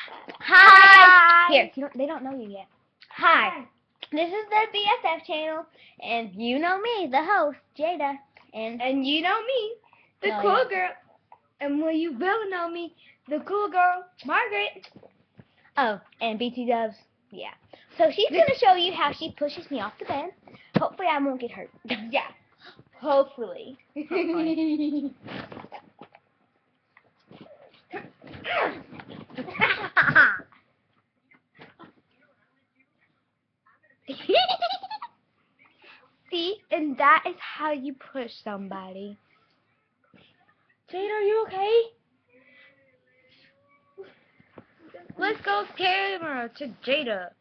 Hi. Here, they don't know you yet. Hi. This is the BFF channel, and you know me, the host, Jada, And you know me, the cool girl. And well, you will know me, the cool girl, Margaret. Oh, and BT Dubs. Yeah. So she's gonna show you how she pushes me off the bed. Hopefully, I won't get hurt. Yeah. Hopefully. See, and that is how you push somebody. Jada, are you okay? Let's go camera to Jada.